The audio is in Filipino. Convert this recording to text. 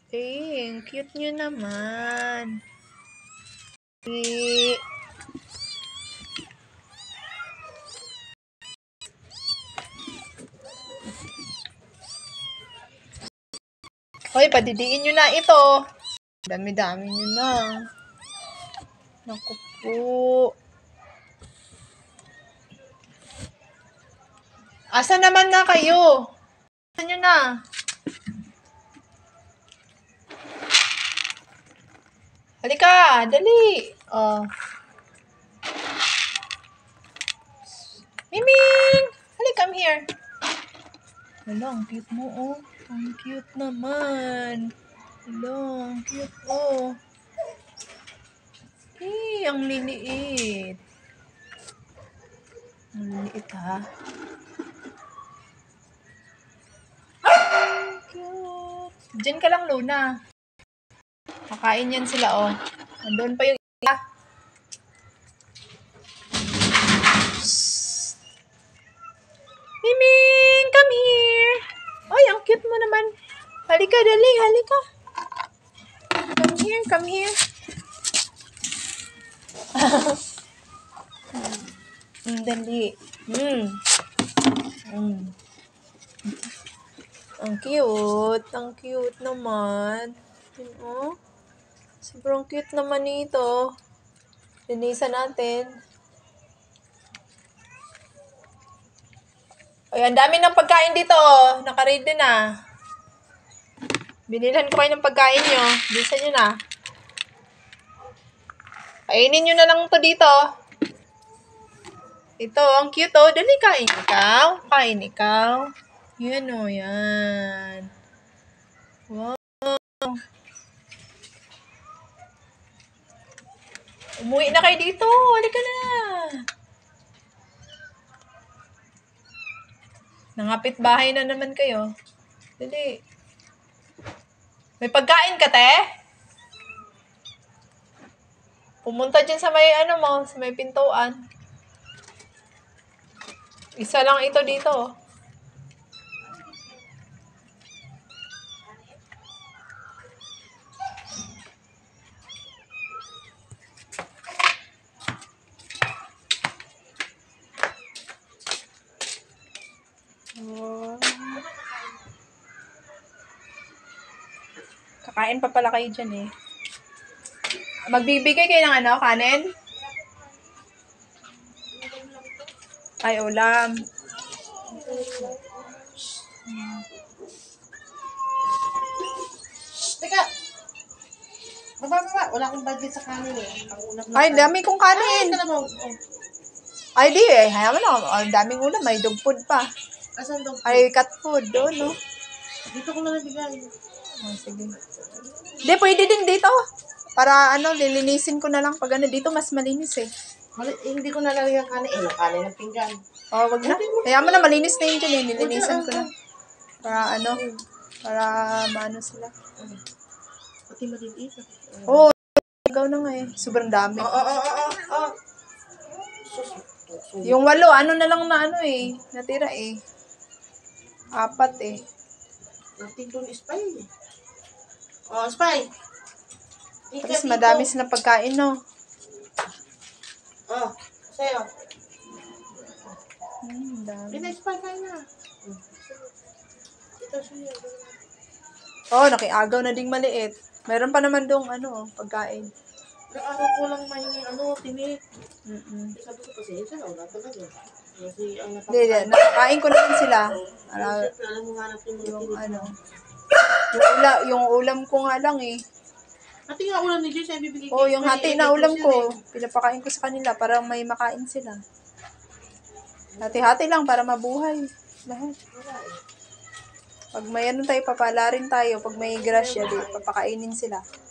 Eh, ang cute nyo naman. Eh, hoy, padidiin nyo na ito. Dami-dami nyo na. Naku po. Asa naman na kayo? Asa nyo na? Halika, dali. Oh. Miming! Halika, come here. Hala, ang cute mo, oh. Ang cute naman. Hala, ang cute, oh. Eh, ang liliit. Ang liliit, ha? Cute. Diyan ka lang, Luna. Kakain yan sila, oh. Andun pa yung isa. Miming, come here. Ay, ang cute mo naman. Halika, dali, halika. Come here. Dali. Ang cute naman. Oh. Sobrang cute naman nito. Linisan natin. Ay, ang dami ng pagkain dito. Naka-ready na. Binilhan ko kayo ng pagkain nyo. Bilisan nyo na. Kainin nyo na lang to dito. Ito, ang cute, oh. Dali, kain ikaw. Kain ikaw. Yan, oh, yan. Wow. Umuwi na kayo dito. Halika na. Nangapit bahay na naman kayo. Dali. May pagkain ka, te? Pumunta dyan sa may, sa may pintuan. Isa lang ito dito. Kakain pa pala kayo dyan, eh. Magbibigay kayo ng kanin? Ay, ulam. Teka! Baba. Wala akong budget sa kanin, eh. Ay, dami kong kanin. Ay, di eh. Hayaan mo na. Ang daming ulam. May dog food pa. Asan dog food? Ay, cat food. Doon, no? Dito ko na nabigay. Oh, sige. Di, pwede din dito. Para, lilinisin ko na lang. Pag dito mas malinis eh. Hindi ko nalagay yung kanin. Kanin ng pinggan. Oh, wag na. Hayaan mo na, malinis na yun dyan eh. Nilinisan ko na. Para, para maano sila. Pati maliliit. Oo, ikaw na nga eh. Sobrang dami. Oo. Yung 8, na lang na natira eh. 4 eh. Natin doon Spy. Oh, Spy. Tapos madami silang pagkain, no? Oh, sa'yo. Dami. Spy kayo na. Ito sa'yo. Oh, nakiagaw na ding maliit. Meron pa naman dong pagkain. Ko lang may tinik. Sabi ko kasi, wala talaga. Kasi ang Hindi, nakakain ko naman sila. alam mo nga natin Yung ulam ko nga lang eh. Hati nga ulam ni Jess, bibigay Oh, yung hati na ulam ko, pinapakain ko sa kanila para may makain sila. Hati-hati lang para mabuhay. Lahat. Pag may tayo, papala rin tayo. Pag may grasya, papakainin sila.